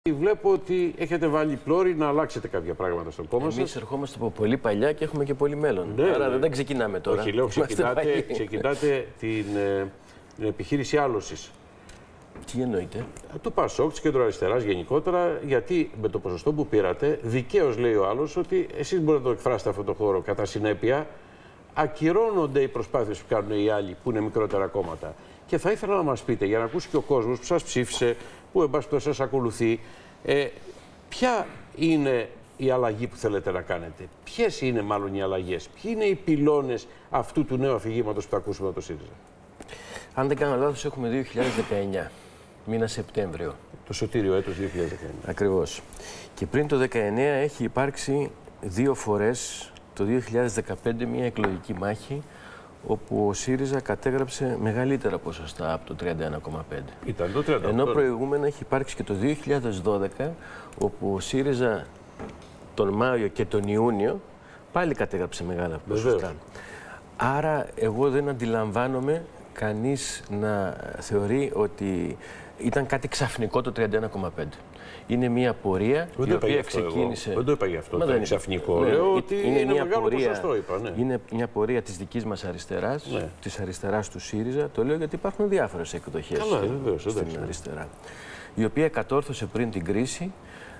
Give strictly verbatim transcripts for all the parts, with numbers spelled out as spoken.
Βλέπω ότι έχετε βάλει πλώρη να αλλάξετε κάποια πράγματα στο κόμμα σας. Εμείς ερχόμαστε από πολύ παλιά και έχουμε και πολύ μέλλον. Ναι, Άρα ναι. δεν τα ξεκινάμε τώρα. Όχι, λέω, ξεκινάτε, ξεκινάτε την, ε, την επιχείρηση άλωσης. Τι εννοείτε? Του Πασόκ, της κεντροαριστεράς γενικότερα, γιατί με το ποσοστό που πήρατε, δικαίως λέει ο άλλος ότι εσείς μπορείτε να το εκφράσετε αυτό το χώρο. Κατά συνέπεια, ακυρώνονται οι προσπάθειες που κάνουν οι άλλοι, που είναι μικρότερα κόμματα. Και θα ήθελα να μας πείτε, για να ακούσει και ο κόσμος που σας ψήφισε, που εν πάση περιπτώσει σας ακολουθεί, ε, ποια είναι η αλλαγή που θέλετε να κάνετε, ποιες είναι μάλλον οι αλλαγές, ποιοι είναι οι πυλώνες αυτού του νέου αφηγήματος που θα ακούσουμε από το ΣΥΡΙΖΑ. Αν δεν κάνω λάθος, έχουμε δύο χιλιάδες δεκαεννιά, μήνα Σεπτέμβριο. Το σωτήριο έτος δύο χιλιάδες δεκαεννιά. Ακριβώς. Και πριν το δεκαεννιά έχει υπάρξει δύο φορές, το δύο χιλιάδες δεκαπέντε, μια εκλογική μάχη, όπου ο ΣΥΡΙΖΑ κατέγραψε μεγαλύτερα ποσοστά από το τριάντα ένα κόμμα πέντε. Ήταν το τριάντα οκτώ. Ενώ προηγούμενα έχει υπάρξει και το δύο χιλιάδες δώδεκα, όπου ο ΣΥΡΙΖΑ τον Μάιο και τον Ιούνιο πάλι κατέγραψε μεγάλα ποσοστά. Βεβαίως. Άρα εγώ δεν αντιλαμβάνομαι κανείς να θεωρεί ότι ήταν κάτι ξαφνικό το τριάντα ένα κόμμα πέντε. Είναι μια πορεία δεν η οποία αυτό ξεκίνησε... Εγώ. Δεν το είπα γι' αυτό, το ξαφνικό. Ναι, λέω ότι είναι, είναι μια μεγάλο πορεία, ποσοστό, είπα. Ναι. Είναι μια πορεία της δικής μας αριστεράς, ναι. της αριστεράς του ΣΥΡΙΖΑ. Το λέω γιατί υπάρχουν διάφορες εκδοχές Καλά, στην, βεβαίως, στην εντάξει. αριστερά. Η οποία κατόρθωσε πριν την κρίση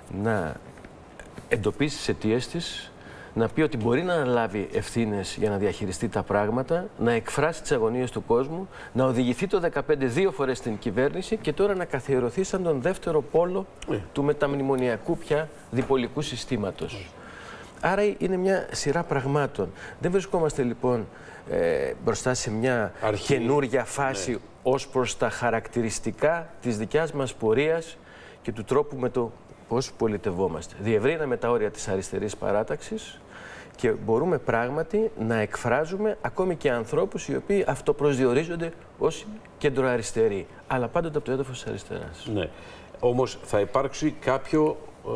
να εντοπίσει τις αιτίες της, να πει ότι μπορεί να αναλάβει ευθύνες για να διαχειριστεί τα πράγματα, να εκφράσει τις αγωνίες του κόσμου, να οδηγηθεί το δύο χιλιάδες δεκαπέντε δύο φορές στην κυβέρνηση και τώρα να καθιερωθεί σαν τον δεύτερο πόλο ναι. του μεταμνημονιακού πια διπολικού συστήματος. Ναι. Άρα είναι μια σειρά πραγμάτων. Δεν βρισκόμαστε λοιπόν ε, μπροστά σε μια Αρχή. καινούργια φάση ναι. ως προς τα χαρακτηριστικά της δικιάς μας πορείας και του τρόπου με το πώς πολιτευόμαστε. Διευρύναμε τα όρια της αριστερής παράταξης και μπορούμε πράγματι να εκφράζουμε ακόμη και ανθρώπους οι οποίοι αυτοπροσδιορίζονται ως κεντροαριστεροί, αλλά πάντοτε από το έδαφος της αριστεράς. Ναι. Όμως θα υπάρξει κάποιο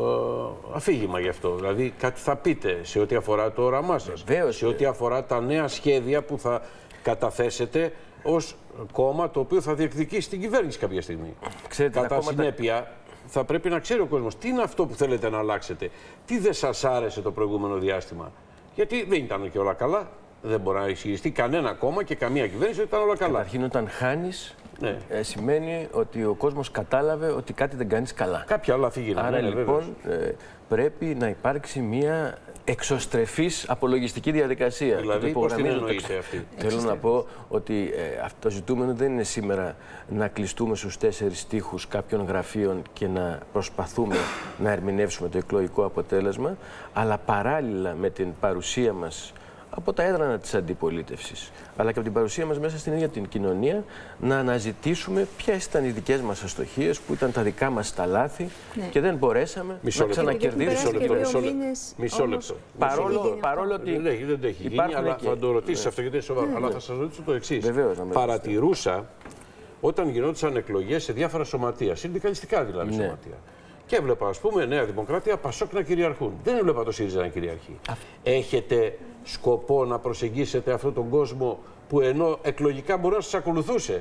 ε, αφήγημα γι' αυτό. Δηλαδή κάτι θα πείτε σε ό,τι αφορά το όραμά σας, Βεβαίως. σε ό,τι αφορά τα νέα σχέδια που θα καταθέσετε ως κόμμα το οποίο θα διεκδικήσει την κυβέρνηση κάποια στιγμή. Ξέρετε, Κατά κόμματα... συνέπεια, θα πρέπει να ξέρει ο κόσμος τι είναι αυτό που θέλετε να αλλάξετε. Τι δεν σας άρεσε το προηγούμενο διάστημα. Γιατί δεν ήταν και όλα καλά. Δεν μπορεί να ισχυριστεί κανένα κόμμα και καμία κυβέρνηση ότι ήταν όλα καλά. Καταρχήν, όταν χάνεις, ναι. ε, σημαίνει ότι ο κόσμος κατάλαβε ότι κάτι δεν κάνεις καλά. Κάποια άλλα αφήγηνα. Άρα ναι, λοιπόν ε, πρέπει να υπάρξει μια εξωστρεφής απολογιστική διαδικασία. Δηλαδή, πώς την εννοείτε αυτή? Θέλω να πω ότι ε, αυτό το ζητούμενο δεν είναι σήμερα να κλειστούμε στους τέσσερις τοίχους κάποιων γραφείων και να προσπαθούμε να ερμηνεύσουμε το εκλογικό αποτέλεσμα, αλλά παράλληλα με την παρουσία μας από τα έδρανα της αντιπολίτευσης, αλλά και από την παρουσία μας μέσα στην ίδια την κοινωνία, να αναζητήσουμε ποιες ήταν οι δικές μας αστοχίες, που ήταν τα δικά μας τα λάθη ναι. και δεν μπορέσαμε μισό να ξανακερδίσουμε. Μισό λεπτό. Μισό λεπτό. Παρόλο, παρόλο ότι. Δεν έχει, δεν έχει γίνει, αλλά και... θα το ρωτήσεις ναι. αυτό γιατί είναι σοβαρό. Ναι. Αλλά θα σας ρωτήσω το εξής. Βεβαίως, παρατηρούσα όταν γινόντουσαν εκλογές σε διάφορα σωματεία, συνδικαλιστικά δηλαδή ναι. σωματεία. Και έβλεπα, ας πούμε, Νέα Δημοκρατία, Πασόκ να κυριαρχούν. Δεν έβλεπα το ΣΥΡΙΖΑ να κυριαρχεί. Α. Έχετε σκοπό να προσεγγίσετε αυτόν τον κόσμο που ενώ εκλογικά μπορεί να σας ακολουθούσε,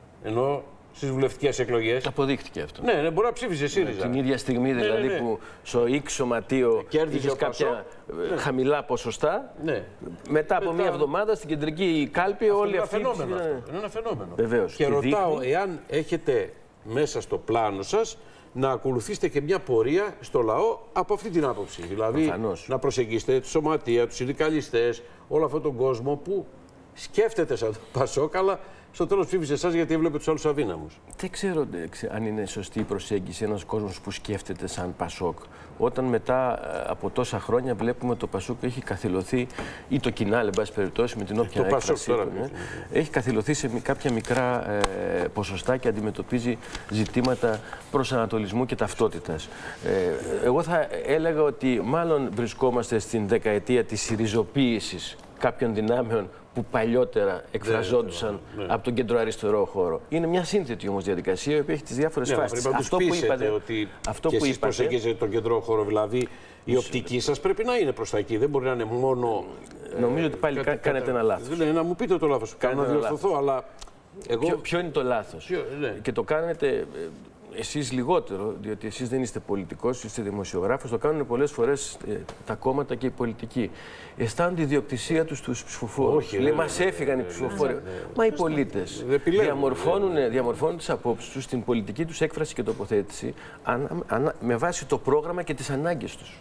ενώ στις βουλευτικές εκλογές. Αποδείχτηκε αυτό. Ναι, ναι, μπορεί να ψήφιζε ΣΥΡΙΖΑ. Την ίδια στιγμή δηλαδή ναι, ναι, ναι. που στο X σωματείο είχες κάποια ναι. χαμηλά ποσοστά, ναι. μετά από Μετά... μία εβδομάδα στην κεντρική κάλπη αυτό όλοι είναι αυτοί... Φαινόμενο αυτό. Είναι ένα φαινόμενο. Βεβαίως. Και, και ρωτάω δείχνει... εάν έχετε μέσα στο πλάνο σας να ακολουθήσετε και μια πορεία στο λαό από αυτή την άποψη. Δηλαδή Προφανώς. να προσεγγίσετε τη σωματεία, τους συνδικαλιστές, όλο αυτόν τον κόσμο που σκέφτεται σαν το Πασόκ, αλλά στο τέλος ψήφισε εσάς γιατί έβλεπε τους άλλους αδύναμους. Δεν ξέρω αν είναι σωστή η προσέγγιση ένας κόσμος που σκέφτεται σαν Πασόκ. Όταν μετά από τόσα χρόνια βλέπουμε το Πασόκ έχει καθυλωθεί, ή το Κινάλ, εν πάση περιπτώσει, με την όποια έκφραση του, ναι, έχει καθυλωθεί σε κάποια μικρά ε, ποσοστά και αντιμετωπίζει ζητήματα προσανατολισμού και ταυτότητας. Ε, εγώ θα έλεγα ότι μάλλον βρισκόμαστε στην δεκαετία της ριζοποίησης κάποιων δυνάμεων που παλιότερα εκφραζόντουσαν ναι, ναι. από τον κεντροαριστερό χώρο. Είναι μια σύνθετη όμως διαδικασία, η οποία έχει τις διάφορες ναι, φάσεις. Αυτό που είπατε, ότι αυτό και που εσείς είπατε, προσεγγίζετε τον κεντρό χώρο, δηλαδή η οπτική σας πρέπει να είναι προς τα εκεί, δεν μπορεί να είναι μόνο... Νομίζω ε, ότι πάλι κα, κάνετε κατα... ένα λάθος. Δηλαδή, να μου πείτε το λάθος, κάνω να διορθωθώ, αλλά... Εγώ... Ποιο, ποιο είναι το λάθος? Ποιο, ναι. Και το κάνετε εσείς λιγότερο, διότι εσείς δεν είστε πολιτικός, είστε δημοσιογράφος, το κάνουν πολλές φορές ε, τα κόμματα και οι πολιτικοί. Αισθάνονται ιδιοκτησία τους στους ψηφοφόρους. Λέει, μας έφυγαν οι ψηφοφόροι. Μα οι πολίτες διαμορφώνουν, διαμορφώνουν τις απόψεις τους, την πολιτική τους έκφραση και τοποθέτηση ανα, ανα, με βάση το πρόγραμμα και τις ανάγκες τους.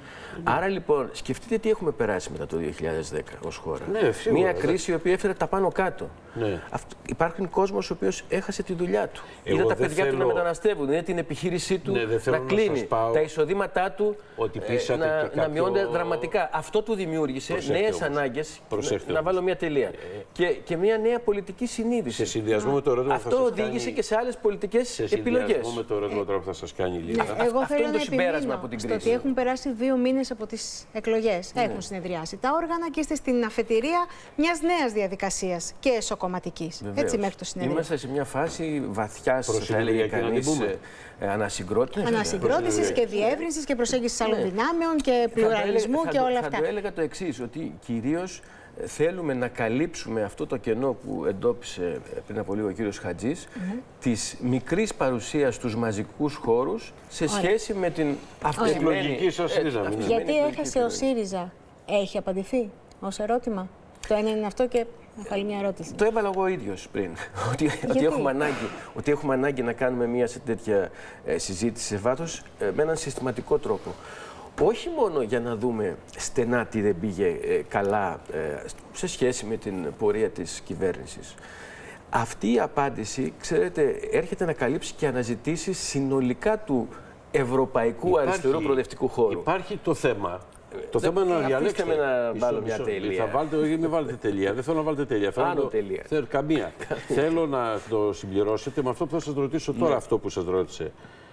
Άρα λοιπόν, σκεφτείτε τι έχουμε περάσει μετά το δύο χιλιάδες δέκα ως χώρα. Ναι, σίγουρα, Μια ναι. κρίση η οποία έφερε τα πάνω κάτω. Ναι. Αυτό, υπάρχει κόσμος ο οποίος έχασε τη δουλειά του. Εγώ είδε τα παιδιά θέλω... του να μεταναστεύουν, είδε την επιχείρησή του ναι, να κλείνει, να τα εισοδήματά του ότι ε, να, κάποιο... να μειώνται δραματικά. Αυτό του δημιούργησε νέες ανάγκες. Να, να βάλω μια τελεία. Ε, και, και μια νέα πολιτική συνείδηση. Σε συνδυασμό με το ερώτημα αυτό οδήγησε και σε άλλες πολιτικές επιλογές. Σε συνδυασμό με το ερώτημα τώρα που θα σας κάνει η Λίνα. Αυτό είναι το συμπέρασμα από την κρίση. Ότι έχουν περάσει δύο μήνες από τις εκλογές. Έχουν συνεδριάσει τα όργανα και είστε στην αφετηρία μιας νέας διαδικασίας και εσωκομματικής. Έτσι μέχρι το συνέδριο. Είμαστε σε μια φάση βαθιάς, θα έλεγε κανείς, ανασυγκρότησης. Ανασυγκρότησης και διεύρυνσης και προσέγγισης άλλων δυνάμεων και πλουραλισμού και όλα αυτά. Θα το έλεγα το εξής, ότι κυρίως θέλουμε να καλύψουμε αυτό το κενό που εντόπισε πριν από λίγο ο κύριος Χατζής, mm-hmm. της μικρής παρουσίας στους μαζικούς χώρους σε σχέση Ωραία. με την αυτοεκλογική σας δύναμη. Γιατί έχασε ο ΣΥΡΙΖΑ, έχει απαντηθεί ως ερώτημα? Το ένα είναι αυτό και πάλι μια ερώτηση. Το έβαλα εγώ ίδιος πριν, ότι, ότι, έχουμε ανάγκη, ότι έχουμε ανάγκη να κάνουμε μια τέτοια ε, συζήτηση σε βάθος ε, με έναν συστηματικό τρόπο. Όχι μόνο για να δούμε στενά τι δεν πήγε ε, καλά ε, σε σχέση με την πορεία της κυβέρνησης. Αυτή η απάντηση, ξέρετε, έρχεται να καλύψει και αναζητήσεις συνολικά του ευρωπαϊκού υπάρχει, αριστερού προοδευτικού χώρου. Υπάρχει το θέμα. Το θέμα είναι να διαλέξετε. Με να βάλω μια τελεία. Θα βάλετε, όχι, μην βάλετε τελεία. Δεν θέλω να βάλετε τελεία. Άνω το... τελεία. Θέλω καμία. Θέλω να το συμπληρώσετε με αυτό που θα σας ρωτήσω τώρα, ναι. αυτό που σας ρώτησε.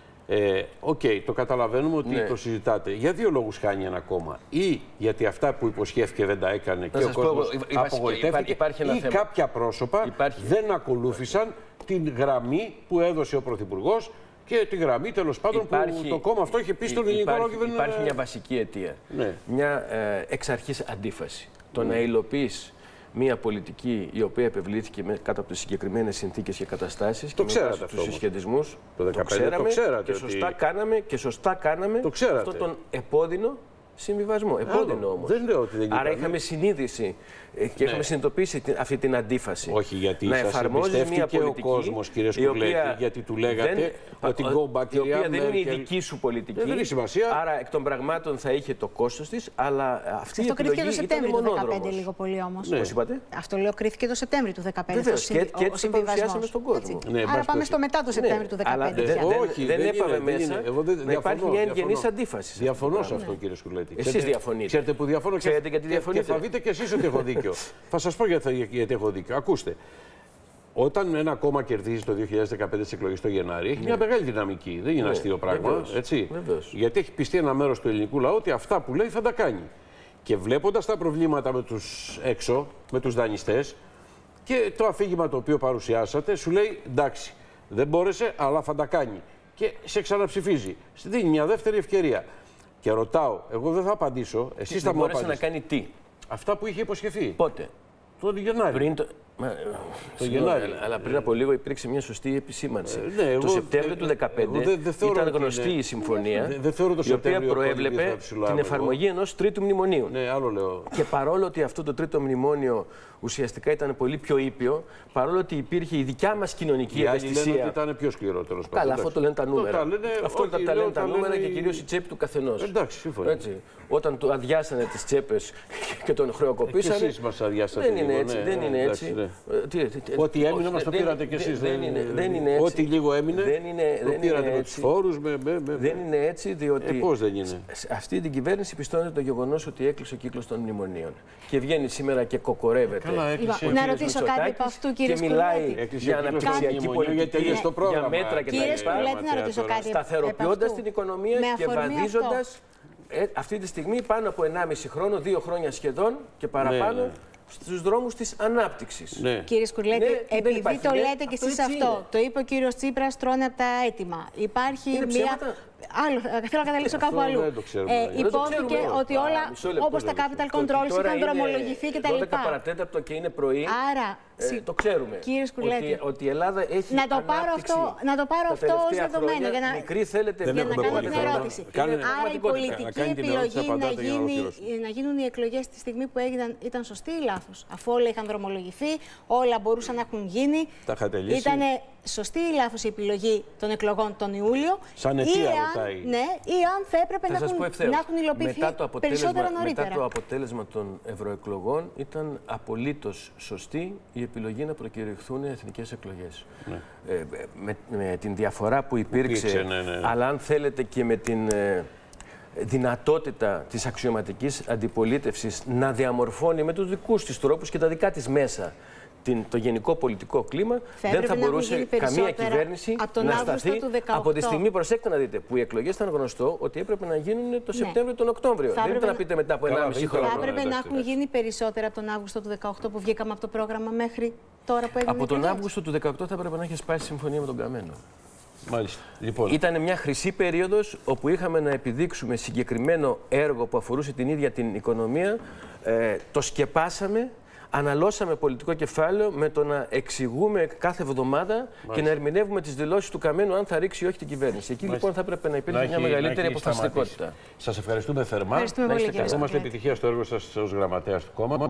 Ε, Οκ, okay, το καταλαβαίνουμε ότι ναι. το συζητάτε. Για δύο λόγους χάνει ένα κόμμα. Ή γιατί αυτά που υποσχέθηκε δεν τα έκανε να και ο κόσμος πω, απογοητεύτηκε. Υπάρχει ένα ή θέμα. κάποια πρόσωπα υπάρχει. δεν ακολούθησαν την γραμμή που έδωσε ο Πρωθυπουργός και τη γραμμή τέλος πάντων υπάρχει, που το κόμμα αυτό είχε πει στον ελληνικό λόγο. Υπάρχει, υπάρχει μια βασική αιτία. Ναι. Μια ε, εξ αρχής αντίφαση. Το ναι. να υλοποιείς μια πολιτική η οποία επευλήθηκε με, κάτω από τις συγκεκριμένες συνθήκες και καταστάσεις το και με βάση τους συσχετισμούς. Το, το ξέραμε το και, σωστά ότι... κάναμε, και σωστά κάναμε το αυτόν τον επώδυνο συμβιβασμό. Επώδυνο όμως. Δεν λέω ότι δεν Άρα είχαμε συνείδηση και ναι. είχαμε συνειδητοποιήσει αυτή την αντίφαση. Όχι, γιατί να σας εμπιστεύτηκε ο κόσμος, κύριε Σκουρλέτη, γιατί του λέγατε δεν, ότι go back, η οποία δεν είναι η δική σου πολιτική. Δεν έχει σημασία. Άρα εκ των πραγμάτων θα είχε το κόστος της, αλλά αυτή η αυτό επιλογή κρίθηκε το Σεπτέμβριο του δύο χιλιάδες δεκαπέντε λίγο πολύ όμως. Ναι. Πώς είπατε? Αυτό λέω κρίθηκε το Σεπτέμβριο του δύο χιλιάδες δεκαπέντε. Βεβαίως, και, και έτσι το παρουσιάσαμε στον κόσμο. Ναι, άρα πάμε στο μετά το Σεπτέμβριο του δύο χιλιάδες δεκαπέντε. Όχι, δεν έπαμε μέσα να υπάρχει μια εγγενής αντίφαση. Διαφωνώ σε αυτό, κύριε Σκουρλέτη. Εσείς διαφωνείτε. Ξέρετε που διαφωνώ και θα δείτε κι εσείς ότι έχω δίκιο. Θα σας πω γιατί έχω δίκιο. Ακούστε. Όταν ένα κόμμα κερδίζει το δύο χιλιάδες δεκαπέντε τις εκλογές το Γενάρη, έχει μια μεγάλη δυναμική. Δεν είναι αστείο πράγμα. Έτσι. Γιατί έχει πιστεί ένα μέρος του ελληνικού λαού ότι αυτά που λέει θα τα κάνει. Και βλέποντας τα προβλήματα με τους έξω, με τους δανειστές και το αφήγημα το οποίο παρουσιάσατε, σου λέει εντάξει, δεν μπόρεσε, αλλά θα τα κάνει. Και σε ξαναψηφίζει. Στη δίνει μια δεύτερη ευκαιρία. Και ρωτάω, εγώ δεν θα απαντήσω. Εσείς θα μου απαντήσετε. Να κάνει τι? Αυτά που είχε υποσχεθεί. Πότε? Το Γενάρη. Πριν το... Μα, το Γενάρη. Αλλά, αλλά πριν από λίγο υπήρξε μια σωστή επισήμανση. Ε, ναι, εγώ, το Σεπτέμβριο του δύο χιλιάδες δεκαπέντε δε, δε ήταν γνωστή είναι... η συμφωνία, δε, δε το η οποία προέβλεπε την εφαρμογή ενός τρίτου μνημονίου. Ναι, άλλο λέω. Και παρόλο ότι αυτό το τρίτο μνημόνιο ουσιαστικά ήταν πολύ πιο ήπιο, παρόλο ότι υπήρχε η δικιά μας κοινωνική ευαισθησία. Λένε ότι ήταν πιο σκληρό, τέλος πάντων. Καλά, αυτό το λένε τα νούμερα. Αυτό τα λένε τα νούμερα και κυρίως η τσέπη του καθενός. Εντάξει, σύμφωνα. Όταν του αδειάσανε τις τσέπες και τον χρεοκοπήσανε. Και εσείς μας αδειάσατε. Δεν είναι έτσι. Δεν είναι έτσι. Ό,τι έμεινε μας το πήρατε κι εσείς. Δεν είναι έτσι. Ό,τι λίγο έμεινε το πήρατε με τους φόρους. Δεν είναι έτσι, διότι πώς δεν είναι? αυτή την κυβέρνηση πιστώνεται το γεγονός ότι έκλεισε ο κύκλος των μνημονίων. Και βγαίνει σήμερα και κοκορεύεται. Να ρωτήσω κάτι από αυτού, κύριε Σκουρλέτη. Και μιλάει για αναπτυξιακή πολιτική, για μέτρα κτλ. Κύριε Σκουρλέτη, να ρωτήσω κάτι. Σταθεροποιώντας την οικονομία και βαδίζοντας αυτή τη στιγμή πάνω από ενάμιση χρόνο, δύο χρόνια σχεδόν και παραπάνω, ναι, ναι. στους δρόμους της ανάπτυξης. Ναι. Κύριε Σκουρλέτη, ναι, επειδή υπάρχει, το λέτε κι εσείς αυτό, είναι. Το είπε ο κύριος Τσίπρας, τρώνε από τα αίτημα. Υπάρχει είναι μια... Άλλο, θέλω να καταλήξω κάπου αλλού. Ε, υπόθηκε ότι όλα, όπως τα capital controls, είχαν δρομολογηθεί κτλ. δώδεκα παρατέταρτο και είναι πρωί. Άρα, ε, το ξέρουμε. Κύριε Σκουλέτη, ότι, ότι η Ελλάδα έχει να το πάρω αυτό, να το πάρω αυτό ως δεδομένο. Για να, μικρή θέλετε, για να κάνω την ερώτηση. Κάνε, Άρα η πολιτική επιλογή να, γίνει, να γίνουν οι εκλογές τη στιγμή που έγιναν ήταν σωστή ή λάθος? Αφού όλα είχαν δρομολογηθεί, όλα μπορούσαν να έχουν γίνει. Τα είχατε λύσει. Ήτανε σωστή ή λάθος η επιλογή των εκλογών τον Ιούλιο? Σαν αιτία ρωτάει. Ναι, ή αν θα έπρεπε να έχουν, να έχουν υλοποιηθεί περισσότερα νωρίτερα. Μετά το αποτέλεσμα των ευρωεκλογών ήταν απολύτως σωστή η επιλογή να προκηρυχθούν εθνικές εκλογές. Ναι. Ε, με, με την διαφορά που υπήρξε, υπήρξε ναι, ναι, ναι. αλλά αν θέλετε και με την ε, δυνατότητα της αξιωματικής αντιπολίτευσης να διαμορφώνει με τους δικούς της τρόπους και τα δικά της μέσα την, το γενικό πολιτικό κλίμα, θα δεν θα μπορούσε καμία κυβέρνηση να σταθεί από τη στιγμή, προσέξτε να δείτε, που οι εκλογές ήταν γνωστό ότι έπρεπε να γίνουν το Σεπτέμβριο, ναι. τον Οκτώβριο. Θα δεν ήταν να πείτε μετά από ενάμιση χρόνο. Θα έπρεπε να έχουν γίνει περισσότερα από τον Αύγουστο του δεκαοκτώ που βγήκαμε από το πρόγραμμα μέχρι τώρα που έγινε. Από τον Αύγουστο του δεκαοκτώ θα έπρεπε να έχει σπάσει συμφωνία με τον Καμένο. Μάλιστα. Λοιπόν. Ήταν μια χρυσή περίοδος όπου είχαμε να επιδείξουμε συγκεκριμένο έργο που αφορούσε την ίδια την οικονομία. Ε, το σκεπάσαμε. Αναλώσαμε πολιτικό κεφάλαιο με το να εξηγούμε κάθε εβδομάδα Μάλιστα. και να ερμηνεύουμε τις δηλώσεις του Καμένου αν θα ρίξει ή όχι την κυβέρνηση. Εκεί Μάλιστα. λοιπόν θα έπρεπε να υπήρχε μια μεγαλύτερη αποφασιστικότητα. Σας ευχαριστούμε θερμά. Ευχαριστούμε πολύ. Ευχόμαστε επιτυχία στο έργο σας ως γραμματέας του κόμματος.